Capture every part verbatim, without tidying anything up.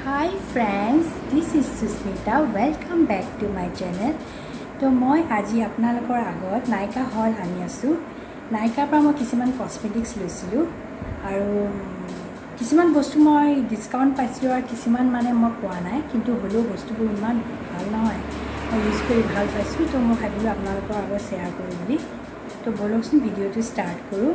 Hi friends, this is Susmita. Welcome back to my channel. तो मैं आज आपनालोকৰ আগত Nykaa haul আনি আছো। Nykaa পৰা মই কিছুমান cosmetics লৈছিলো আৰু কিছুমান বস্তু মই ডিসকাউন্ট পাইছিলো আৰু কিছুমান মানে মই পোৱা নাই, কিন্তু হলো বস্তুবোৰ ইমান ভাল নহয়, মই ইউজ কৰি ভাল পাইছো। তো মই ভাবিলো আপোনালোকৰ আগত শেয়াৰ কৰো বুলি। তো বলকচোন ভিডিওটো স্টাৰ্ট কৰো।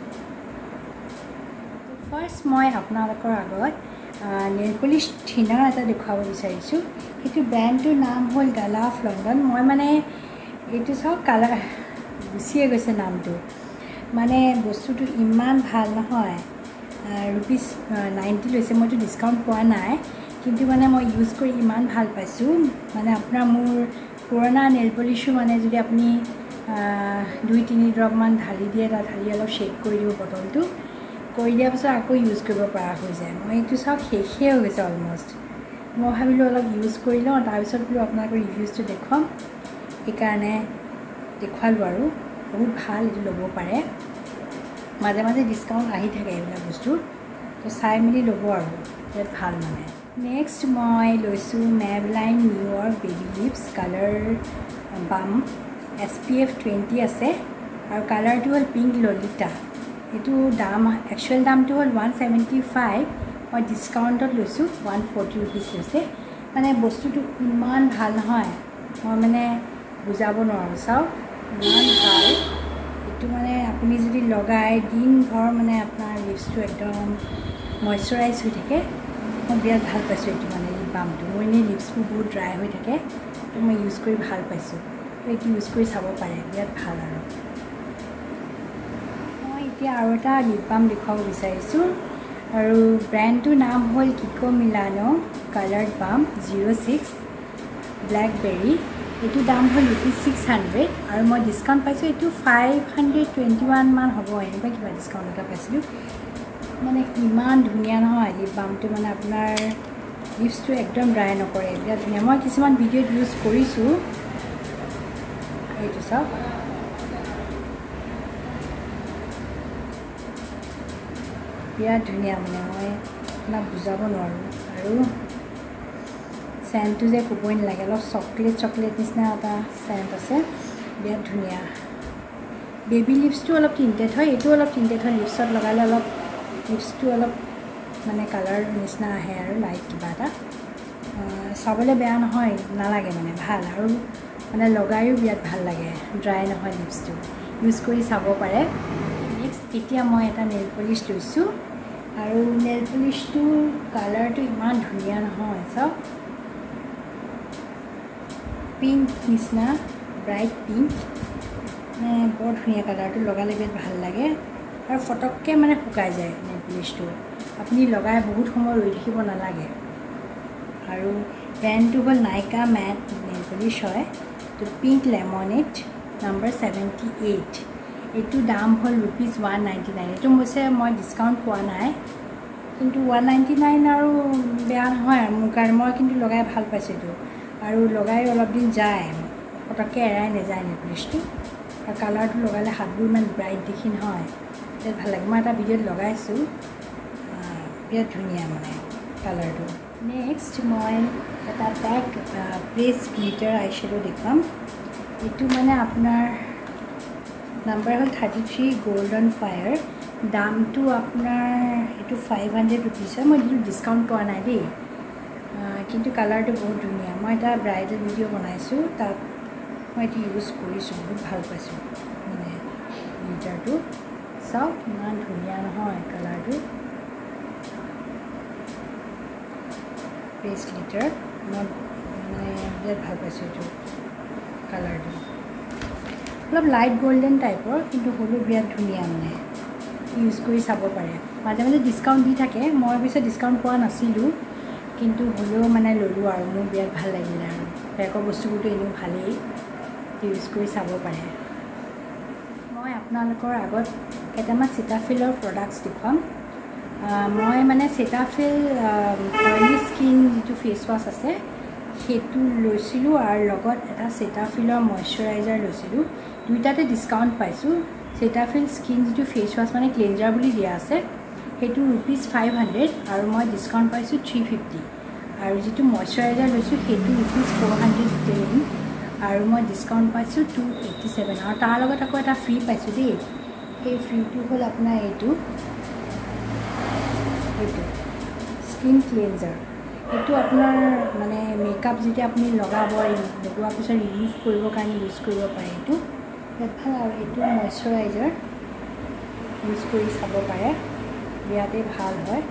ফাৰ্স্ট মই আপোনালোকৰ আগত नेल पॉलिश थिनर এটা দেখাব বিচাৰিছো। এটো ব্র্যান্ডৰ নাম হল গালা অফ লন্ডন। মই মানে এটো সব কালার গুছিয়ে গৈছে নামটো, মানে বস্তুটো ইমান ভাল নহয়। रुपीस नाइंटी লৈছে, মইটো ডিসকাউন্ট পোৱা নাই, কিন্তু মানে মই ইউজ কৰি ইমান ভাল পাইছো। মানে আপোনাৰ মোৰ পুৰণা নেল পলিশো মানে যদি আপুনি দুই তিনি ড্ৰপ মান ঢালি দিয়ে, তা ঢালি অলপ শেক কৰি দিব বটলটো, কৰি দিয়াৰ পিছত আকৌ ইউজ কৰিব পৰা হৈ যায়। মই এইটো সব শেষে হৈ গৈছে অলমোষ্ট। মই ভাবিলো অলপ ইউজ কৰি লওঁ, তাৰপিছত বোলো আপোনালোকৰ ৰিভিউজটো দেখুৱাম, সেইকাৰণে দেখুৱালো আৰু বহুত ভাল। এইটো ল'ব পাৰে, মাজে মাজে ডিসকাউন্ট আহি থাকে এইবিলাক বস্তু, তো চাই মেলি ল'ব আৰু বহুত ভাল। মানে নেক্সট মই লৈছো Maybelline New York baby lips colour balm, S P F twenty আছে আৰু কালাৰটো হ'ল পিংক ললিতা। এটো দাম একচুৱেল দামটো হ'ল ওৱান ছেভেণ্টি ফাইভ, মই ডিসকাউন্টত লৈছো ওৱান ফৰ্টি ৰুপিস লৈছে। মানে বস্তুটো ইমান ভাল নহয়, মই মানে বুজাব নোৱাৰো। চাওক ইমান ভাল। এটো মানে আপুনি যদি লগাই দিন ভৰ মানে আপোনাৰ লিপছটো একদম ময়শ্চাৰাইজ হৈ থাকে। মই বিৰাট ভাল পাইছো এটো মানে লিপ বামটো। মোৰ এনে লিপছবোৰ বহুত ড্ৰাই হৈ থাকে, তো মই ইউজ কৰি ভাল পাইছো। তো এটো ইউজ কৰি চাব পাৰে, বিৰাট ভাল। আৰু এতিয়া আৰু এটা লিপ বাম দেখাব বিচাৰিছো, আৰু ব্র্যান্ডটোৰ নাম হ'ল কিকো মিলানো কালাৰ বাম জিৰ' ছিক্স ব্ল্যাকবেৰী। এটো দাম হ'ল ৰুপিস ছিক্স হাণ্ড্ৰেড আৰু মই ডিসকাউন্ট পাইছো এটো ফাইভ হাণ্ড্ৰেড টুৱেণ্টি ওৱান মান হ'ব, এনেকুৱা কিবা ডিসকাউন্ট এটা পাইছিলো। মানে ইমান ধুনীয়া নহয় লিপ বামটো, মানে আপোনাৰ লিপছটো একদম ড্ৰাই নকৰে, বিৰাট ধুনীয়া। মই কিছুমান ভিডিঅ'ত ইউজ কৰিছো, এইটো চাওক বিৰাট ধুনীয়া। মানে মই আপোনাক বুজাব নোৱাৰোঁ। আৰু চেণ্টটো যে ক'বই নালাগে, অলপ চকলেট চকলেট নিচিনা এটা চেণ্ট আছে, বিৰাট ধুনীয়া। বেবী লিপছটো অলপ টিণ্টেড হয়, এইটো অলপ টিণ্টেড হয়। লিপছত লগালে অলপ লিপছটো অলপ মানে কালাৰ নিচিনা আহে আৰু লাইট কিবা এটা। চাবলৈ বেয়া নহয়, নালাগে মানে ভাল, আৰু মানে লগায়ো বিৰাট ভাল লাগে, ড্ৰাই নহয় লিপছটো। ইউজ কৰি চাব পাৰে। নেক্সট এতিয়া মই এটা নেল পলিশ লৈছোঁ, আৰু নেল পলিশটোৰ কালাৰটো ইমান ধুনীয়া নহয়। চাওক পিংক নিচিনা, ব্ৰাইট পিংক, মানে বৰ ধুনীয়া কালাৰটো। লগালে বিৰাট ভাল লাগে আৰু ফটককৈ মানে শুকাই যায় নেল পলিশটো। আপুনি লগাই বহুত সময় ৰৈ থাকিব নালাগে। আৰু ব্ৰেণ্ডটো হ'ল নাইকা মেট নেল পলিশ হয়। তো pink lemonade number seventy eight. এইটো দাম হ'ল ৰুপিস ওৱান নাইণ্টি নাইন। এইটো হৈছে মই ডিসকাউন্ট পোৱা নাই, কিন্তু ওৱান নাইণ্টি নাইন আৰু বেয়া নহয় আৰু মোৰ কাৰণে। মই কিন্তু লগাই ভাল পাইছোঁ এইটো, আৰু লগাই অলপ দিন যায়, পটককৈ এৰাই নাযায় নেল পলিশটো। আৰু কালাৰটো লগালে হাতবোৰ ইমান ব্ৰাইট দেখি নহয়, বিৰাট ভাল লাগে। মই এটা ভিডিঅ'ত লগাইছোঁ, বিৰাট ধুনীয়া মানে কালাৰটো। নেক্সট মই এটা pack press glitter eye shadow দেখুৱাম। এইটো মানে আপোনাৰ নাম্বাৰ হ'ল থাৰ্টি থ্ৰী গোল্ডন ফায়াৰ। দামটো আপোনাৰ এইটো ফাইভ হাণ্ড্ৰেড ৰুপিছ হয়। মই এইটো ডিসকাউন্ট পোৱা নাই দেই, কিন্তু কালাৰটো বহুত ধুনীয়া। মই এটা ব্ৰাইডেল ভিডিঅ' বনাইছোঁ, তাত মই এইটো ইউজ কৰিছোঁ, বহুত ভাল পাইছোঁ। মানে গ্লিটাৰটো চাওক ইমান ধুনীয়া নহয় কালাৰটো। প্ৰেছ গ্লিটাৰ মই মানে বিৰাট ভাল পাইছোঁ এইটো কালাৰটো। অলপ লাইট গোল্ডেন টাইপৰ, কিন্তু হ'লেও বিৰাট ধুনীয়া। মানে ইউজ কৰি চাব পাৰে, মাজে মাজে ডিসকাউন্ট দি থাকে। মই অৱশ্যে ডিসকাউন্ট পোৱা নাছিলোঁ, কিন্তু হ'লেও মানে ল'লোঁ আৰু মোৰ বিৰাট ভাল লাগিলে। আৰু পেকৰ বস্তুবোৰতো এনেও ভালেই, ইউজ কৰি চাব পাৰে। মই আপোনালোকৰ আগত কেইটামান চেটাফিলৰ প্ৰডাক্টছ দেখুৱাম। মই মানে চেটাফিল অইলি স্কিন যিটো ফেচ ৱাছ আছে সেইটো লৈছিলোঁ, আৰু লগত এটা চেটাফিলৰ ময়শ্চাৰাইজাৰ লৈছিলোঁ। দুইটাতে ডিসকাউন্ট পাইছোঁ। চেটাফিল স্কিন যিটো ফেচ ৱাছ মানে ক্লেনজাৰ বুলি দিয়া আছে, সেইটো ৰুপিস ফাইভ হাণ্ড্ৰেড, আৰু মই ডিসকাউন্ট পাইছোঁ থ্ৰী ফিফটি। আৰু যেটো ময়শ্চাৰাইজাৰ লৈছো হেতু ইজ four hundred ten আৰু মই ডিসকাউন্ট পাইছো two eighty-seven আৰু তাৰ লগত আকৌ এটা ফ্ৰী পাইছো দেই এই ফ্ৰীটো হল আপোনাৰ এইটো এইটো স্কিন ক্লিনজাৰ এইটো আপোনাৰ মানে মেকআপ যেটা আপুনি লগাব লগোৱাৰ পিছত ৰিমুভ কৰিব কাৰণে ইউজ কৰিব পাৰে এইটো ভাল আৰু এইটো ময়শ্চাৰাইজাৰ ইউজ কৰি চাব পাৰে বিয়াতে ভাল হয়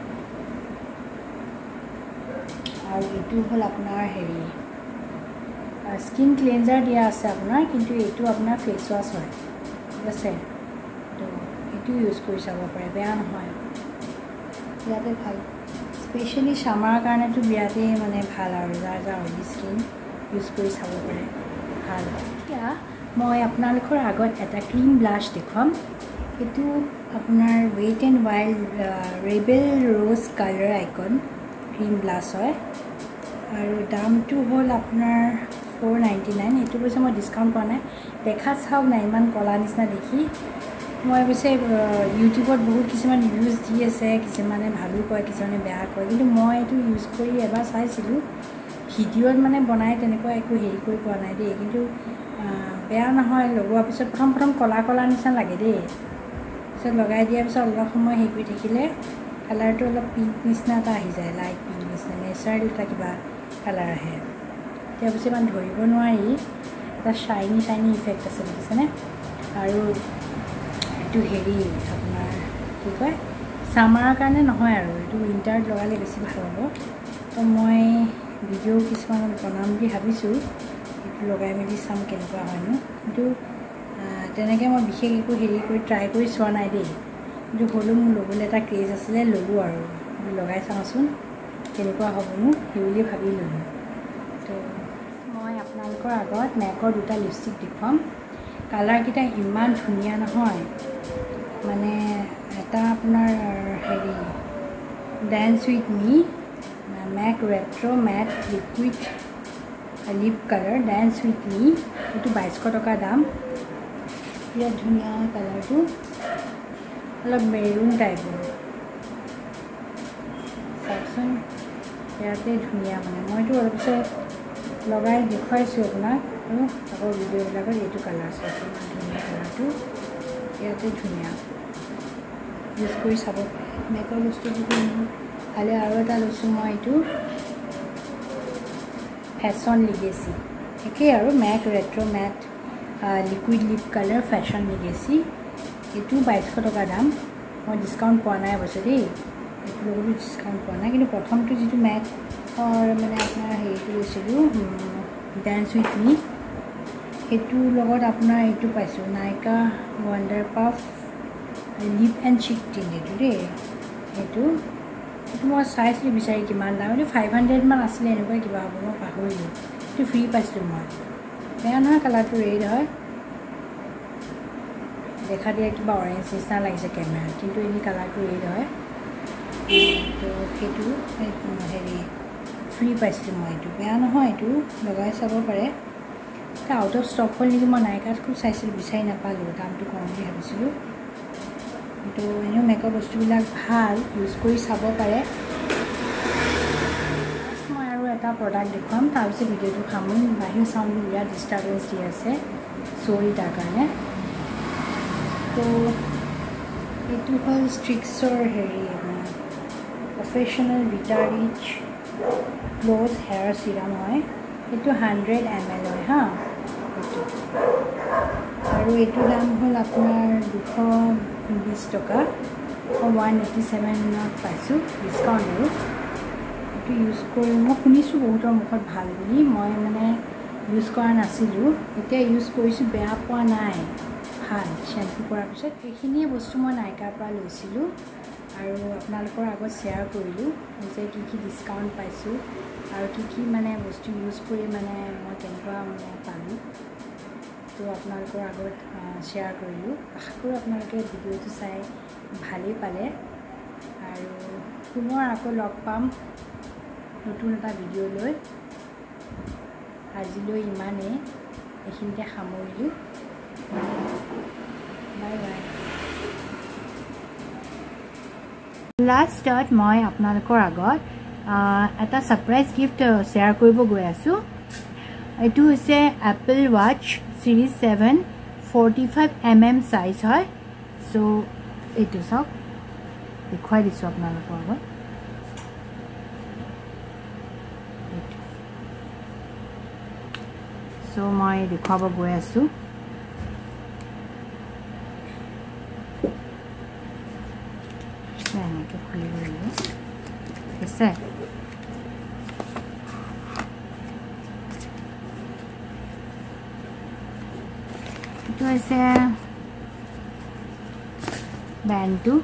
আৰু এইটো হল আপোনাৰ হেৰি স্কিন ক্লিনজাৰ দিয়া আছে আপোনাৰ কিন্তু এইটো আপোনাৰ ফেস ওয়াশ হয় ঠিক আছে তো এইটো ইউজ কৰি চাব পাৰে বেয়া নহয় বিয়াতে ভাল স্পেশালি সামাৰ কাৰণেটো বিয়াতে মানে ভাল আৰু যাৰ যাৰ অইলি স্কিন ইউজ কৰি চাব পাৰে ভাল এতিয়া মই আপোনালোকৰ আগত এটা ক্ৰীম ব্লাছ দেখুৱাম এইটো আপোনাৰ wet and wild rebel rose colour icon cream blush হয় আৰু দামটো হ'ল আপোনাৰ four ninety-nine এইটো পইচা মই ডিসকাউন্ট পোৱা নাই দেখা চাওক না ইমান কলা নিচিনা দেখি মই পিছে ইউটিউবত বহুত কিছুমান ৰিভিউজ দি আছে কিছুমানে ভালো কয় কিছুমানে বেয়া কয় কিন্তু মই এইটো ইউজ কৰি এবাৰ চাইছিলো ভিডিঅ'ত মানে বনাই তেনেকুৱা একো হেৰি কৰি পোৱা নাই দেই কিন্তু বেয়া নহয় লগোৱাৰ পিছত প্ৰথম প্ৰথম কলা কলা নিচিনা লাগে দেই পিছত লগাই দিয়াৰ পিছত অলপ সময় হেৰি কৰি থাকিলে কালাৰটো অলপ পিংক নিচিনা এটা আহি যায় লাইট পিংক নিচিনা নেচাৰেল এটা কিবা কালাৰ আহে এতিয়া পিছে ইমান ধৰিব নোৱাৰি এটা শ্বাইনি শ্বাইনি ইফেক্ট আছে দেখিছেনে আৰু এইটো হেৰি আপোনাৰ কি কয় সামাৰৰ কাৰণে নহয় আৰু এইটো উইণ্টাৰত লগালে বেছি ভাল হ'ব তো মই ভিডিঅ' কিছুমান বনাম বুলি ভাবিছোঁ এইটো লগাই মেলি চাম কেনেকুৱা হয়নো কিন্তু তেনেকৈ মই বিশেষ একো হেৰি কৰি ট্ৰাই কৰি চোৱা নাই দেই কিন্তু হ'লেও মোৰ ল'বলৈ এটা ক্ৰেজ আছিলে ল'লোঁ আৰু লগাই চাওঁচোন কেনেকুৱা হ'বনো সেই বুলি ভাবি ল'লোঁ তো মই আপোনালোকৰ আগত মেকৰ দুটা লিপষ্টিক দেখুৱাম কালাৰকেইটা ইমান ধুনীয়া নহয় মানে এটা আপোনাৰ হেৰি dance with me make retro matte liquid lip colour dance with me এইটো বাইশ টকা দাম বিৰাট ধুনীয়া কালাৰটো অলপ মেৰুন টাইপৰ চাওকচোন ইয়াতে ধুনীয়া মানে মইতো অলপ পিছত লগাই দেখুৱাইছোঁ আপোনাক আৰু আকৌ ভিডিঅ'বিলাকত এইটো কালাৰ চাওকচোন ধুনীয়া কালাৰটো ইয়াতে ধুনীয়া ইউজ কৰি চাব পাৰে মেকৰ বস্তুটো ভালে আৰু এটা লৈছোঁ মই এইটো ফেশ্বন লিগেচি একেই আৰু make retro' matte liquid lip colour fashion legacy এইটো বাইশ টকা দাম মই ডিছকাউণ্ট পোৱা নাই অৱশ্যে দেই এইটো লগতো ডিছকাউণ্ট পোৱা নাই কিন্তু প্ৰথমটো যিটো মেকৰ মানে আপোনাৰ হেৰিটো লৈছিলোঁ ডেন্স উইথ মি সেইটোৰ লগত আপোনাৰ এইটো পাইছোঁ Nykaa wonder puff lip and cheek tint এইটো দেই এইটো এইটো মই চাইছিলোঁ বিচাৰি কিমান দাম এইটো ফাইভ হাণ্ড্ৰেডমান আছিলে এনেকুৱা কিবা হ'ব মই পাহৰিলোঁ এইটো ফ্ৰী পাইছিলোঁ মই বেয়া নহয় কালাৰটো ৰেড হয় দেখা দিয়া কিবা অৰেঞ্জ নিচিনা লাগিছে কেমেৰাত কিন্তু এনেই কালাৰটো ৰেড হয় তো সেইটো হেৰি ফ্ৰী পাইছিলোঁ মই এইটো বেয়া নহয় এইটো লগাই চাব পাৰে এটা আউট অফ ষ্টক হ'ল নেকি মই নাইকাত খুব চাইছিলোঁ বিচাৰি নাপালোঁ দামটো কম বুলি ভাবিছিলোঁ তো এনেও মেকআপ বস্তুবিলাক ভাল ইউজ কৰি চাব পাৰে মই আৰু এটা প্ৰডাক্ট দেখুৱাম তাৰপিছত ভিডিঅ'টো সামৰিম বাহিৰ চাউণ্ডটো বিৰাট ডিষ্টাৰ্বেঞ্চ দি আছে চৰি তাৰ কাৰণে তো এইটো হ'ল ষ্ট্ৰিক্সৰ হেৰি professional vita rich gloss hair serum হয় এইটো হাণ্ড্ৰেড এম এল হয় হা এইটো আৰু এইটোৰ দাম হ'ল আপোনাৰ দুশ বিছ টকা ওৱান এইটি ছেভেনত পাইছোঁ ডিছকাউণ্ট আৰু এইটো ইউজ কৰি মই শুনিছোঁ বহুতৰ মুখত ভাল বুলি মই মানে ইউজ কৰা নাছিলোঁ এতিয়া ইউজ কৰিছোঁ বেয়া পোৱা নাই ভাল শ্বেম্পু কৰাৰ পিছত এইখিনিয়ে বস্তু মই নাইকাৰ পৰা লৈছিলোঁ আৰু আপোনালোকৰ আগত শ্বেয়াৰ কৰিলোঁ যে কি কি ডিছকাউণ্ট পাইছোঁ আৰু কি কি মানে বস্তু ইউজ কৰি মানে মই কেনেকুৱা মানে পালোঁ তো আপোনালোকৰ আগত শ্বেয়াৰ কৰিলোঁ আশা কৰোঁ আপোনালোকে ভিডিঅ'টো চাই ভালেই পালে আৰু পুনৰ আকৌ লগ পাম নতুন এটা ভিডিঅ' লৈ আজিলৈ ইমানেই এইখিনিতে সামৰিলোঁ বাই বাই লাষ্টত মই আপোনালোকৰ আগত এটা সাৰপ্ৰাইজ গিফট শেয়াৰ কৰিব গৈ আছো এটো হৈছে Apple watch series seven forty-five millimeter size হয় সো এটো সব দেখুৱাই দিছো আপোনালোকৰ আগত সো মই দেখুৱাব গৈ আছো এনেকৈ খুলিব লাগিব আছে এটো আছে ব্যান্ডটো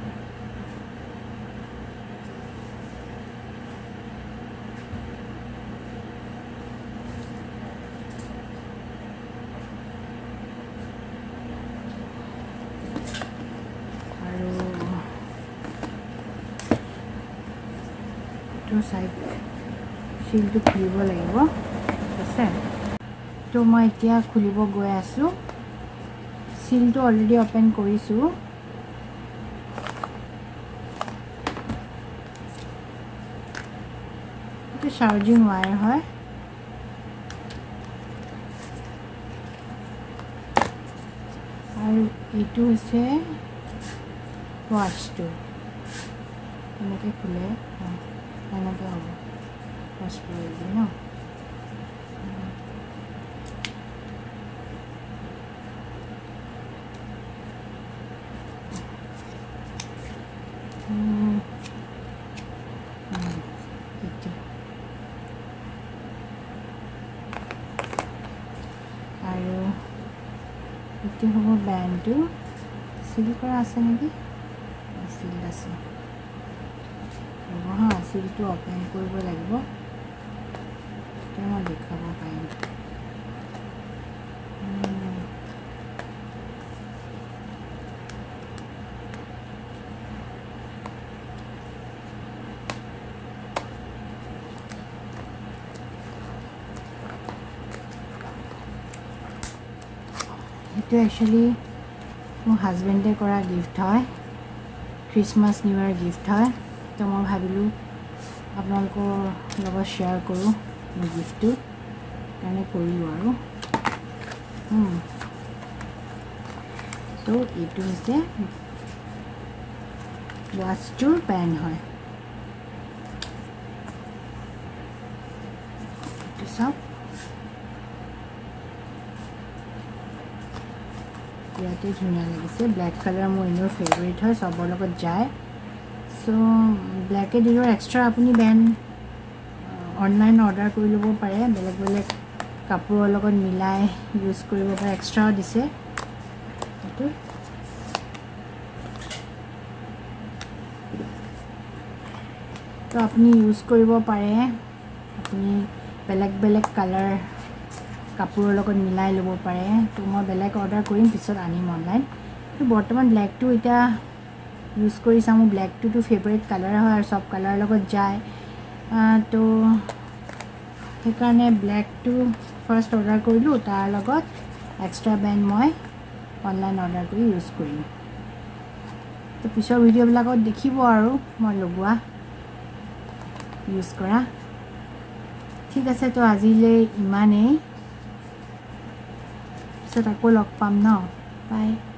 সাইড শিলটো খুলিব লাগিব আছে তো মই এতিয়া খুলিব গৈ আছো শিলটো অলৰেডি ওপেন কৰিছো এটা চাৰ্জিং ওয়্যাৰ হয় আৰু এইটো হৈছে ওয়াচটো এনেকৈ খুলে এনেকৈ হ'ব ওয়াচ কৰি দিম ন আৰু এইটো হ'ব ব্যান্ডটো সিল কৰা আছে নেকি সিল আছে হা সিলটো ওপেন কৰিব লাগিব কেনে দেখাব পাৰিম এটা एक्चुअली মোৰ হাজবেণ্ডে কৰা গিফট হয় ক্ৰিসমাস নিউ ইয়াৰ গিফট হয় তো মই ভাবিলো আপোনালোকৰ লগত শেয়াৰ কৰো মোৰ গিফটটো কাৰণে কৰিলো আৰু হুম তো এইটো হৈছে ওয়াচটোৰ ব্যান্ড হয় এইটো সব ইয়াতে ধুনীয়া লাগিছে ব্ল্যাক কালাৰ মোৰ ইনৰ ফেভাৰিট হয় সবৰ লগত যায় সো ব্ল্যাক এডিৰৰ এক্সট্ৰা আপুনি ব্যান্ড অনলাইন অৰ্ডাৰ কৰি ল'ব পাৰে বেলেগ বেলেগ কাপোৰৰ লগত মিলাই ইউজ কৰিব পাৰে এক্সট্ৰা দিছে এইটো তো আপুনি ইউজ কৰিব পাৰে আপুনি বেলেগ বেলেগ কালাৰ কাপোৰৰ লগত মিলাই ল'ব পাৰে তো মই বেলেগ অৰ্ডাৰ কৰিম পিছত আনিম অনলাইন তো বৰ্তমান ব্ল্যাকটো এটা ইউজ কৰি চামু ব্ল্যাকটো তো ফেভাৰিট কালাৰ হয় আৰু সব কালাৰ লগত যায় তো সেইকাৰণে ব্ল্যাকটো ফাৰ্স্ট অৰ্ডাৰ কৰিলো তাৰ লগত এক্সট্ৰা ব্যান্ড মই অনলাইন অৰ্ডাৰ কৰি ইউজ কৰিম তো পিছৰ ভিডিঅ'বিলাকত দেখিব আৰু মই লগোৱা ইউজ কৰা ঠিক আছে তো আজিলৈ ইমানেই পিছত আকৌ লগ পাম ন বাই